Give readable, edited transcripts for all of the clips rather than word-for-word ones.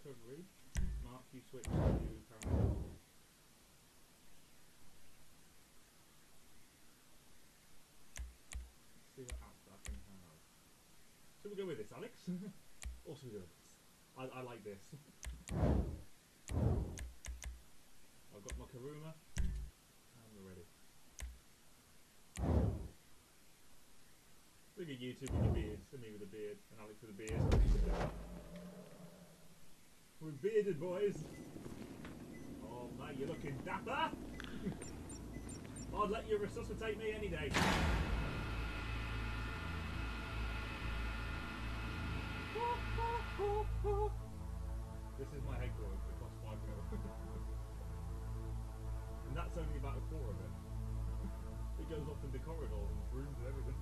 recovery. Mark, you switch to paranoid. See what else I can have. So we'll go with this, Alex. Or should we go with this? I like this. I've got my Karuma and we're ready. Look at you two with your beards, and me with a beard, and Alex with a beard. We're bearded boys. Oh mate, you're looking dapper. I'd let you resuscitate me any day. This is my headquarters, it costs 5 mil. And that's only about a quarter of it. It goes off into corridors and rooms and everything.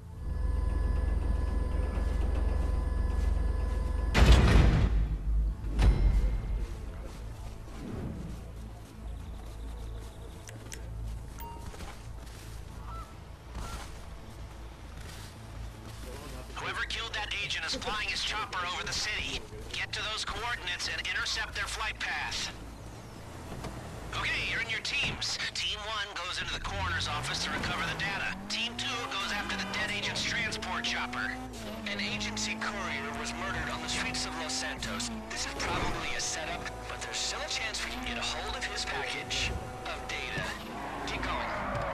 Whoever killed that agent is flying his chopper over the city. Get to those coordinates and intercept their flight path. Okay, you're in your teams. Team 1 goes into the coroner's office to recover the data. Team 2 goes after the dead agent's transport chopper. An agency courier was murdered on the streets of Los Santos. This is probably a setup, but there's still a chance we can get a hold of his package of data. Keep going.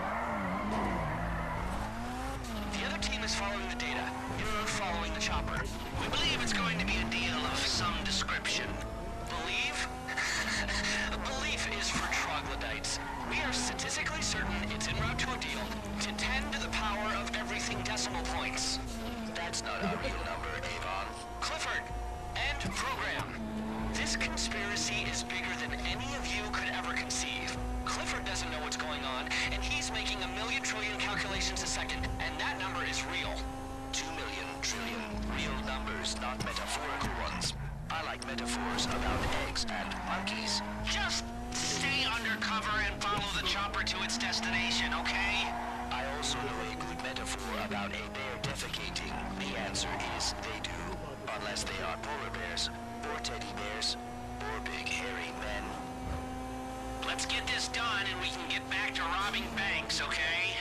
The other team is following the data. You're following the chopper. We believe it's going to be a deal of some description. Believe? Belief is for troglodytes. We are statistically certain it's en route to a deal to 10 to the power of everything decimal points. That's not a real number, Avon. Clifford, end program. This conspiracy is bigger than any of you could ever conceive. Clifford doesn't know what's going on, and he's making 1,000,000 trillion calculations a second, and that number is real. 2,000,000 trillion. Real numbers, not metaphorical ones. I like metaphors about eggs and monkeys. Just stay undercover and follow the chopper to its destination, okay? I also know a good metaphor about a bear defecating. The answer is they do. Unless they are polar bears, or teddy bears, or big hairy men. Let's get this done and we can get back to robbing banks, okay?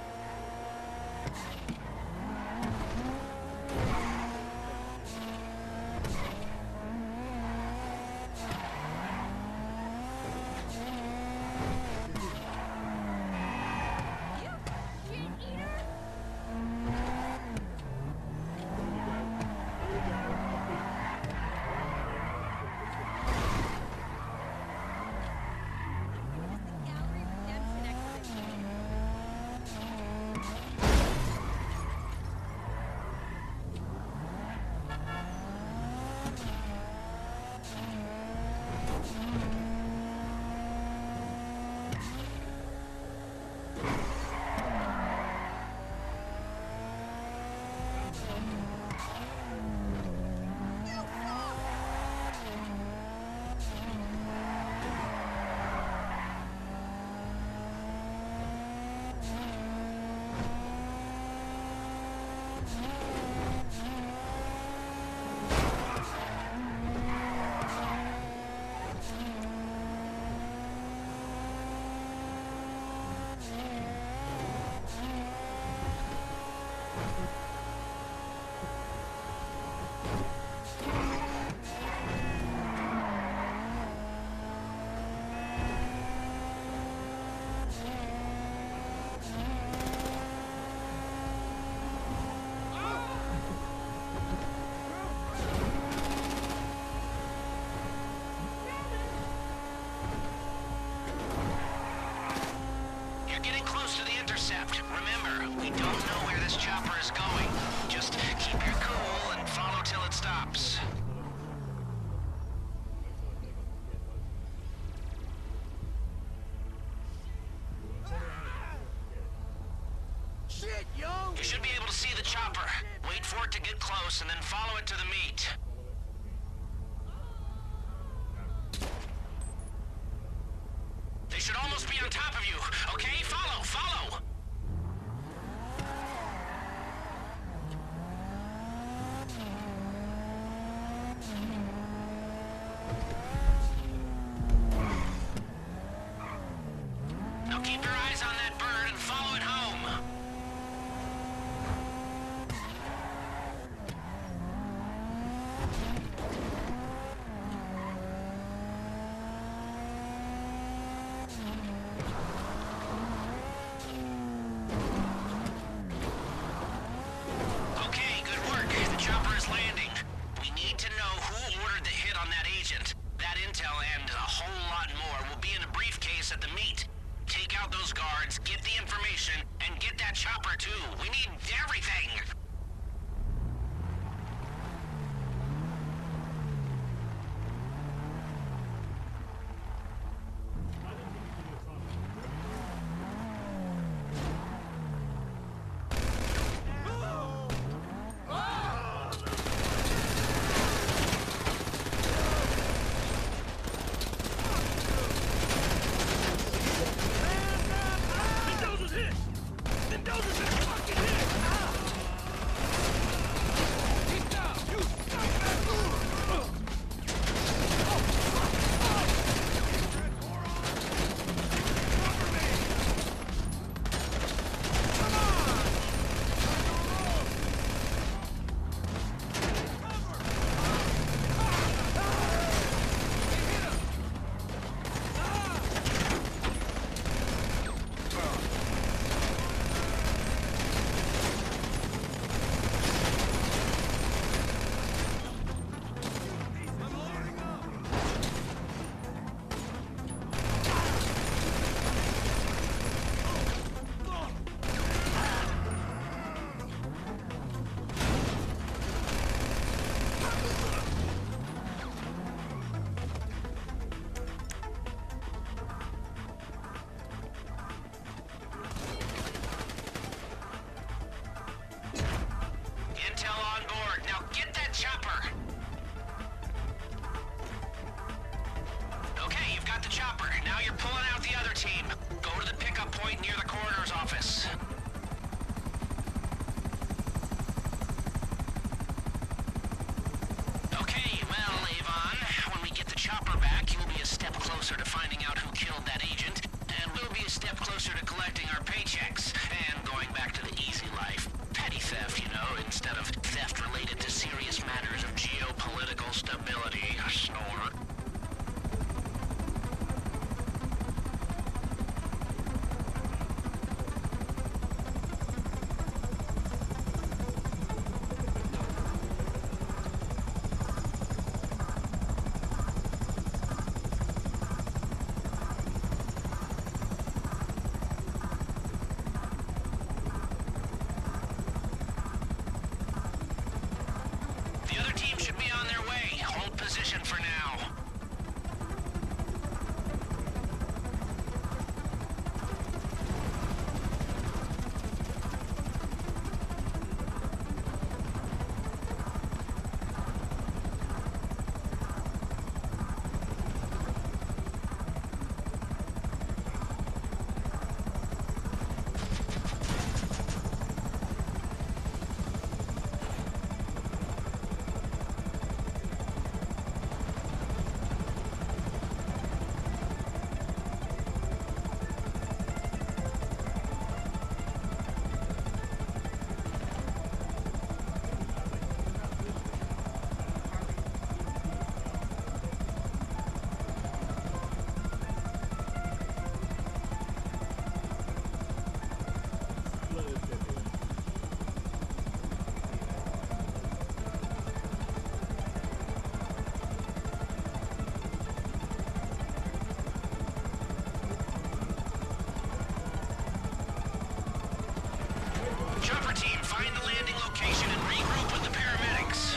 Remember, we don't know where this chopper is going. Just keep your cool and follow till it stops. Shit, yo! You should be able to see the chopper. Wait for it to get close and then follow it to the meat. They should almost be on top of you. Okay, follow, follow! closer to finding out who killed that agent, and we'll be a step closer to collecting our paychecks and going back to the easy life. Petty theft, you know, instead of theft related to serious matters of geopolitical stability. Snore. For now. Chopper team, find the landing location and regroup with the paramedics.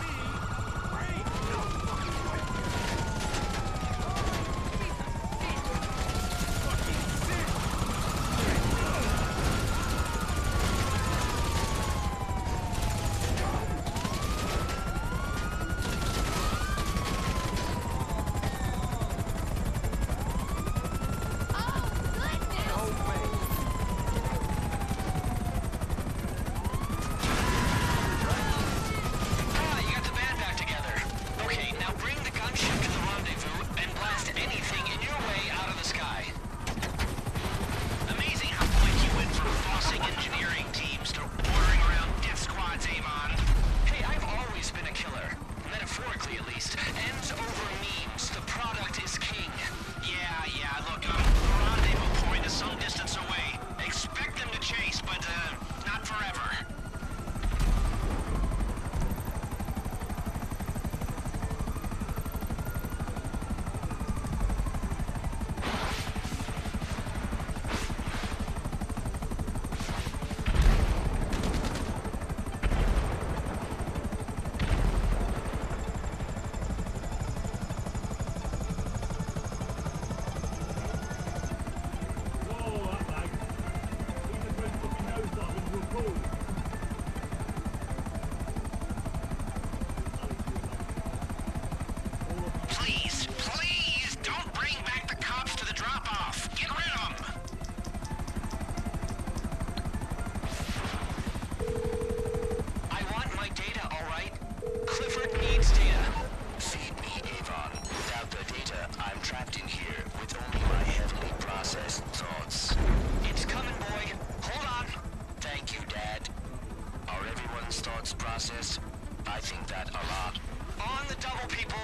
process? I think that a lot. On the double, people!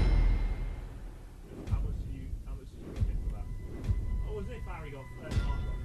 How much did you get for that? Oh, was it firing off?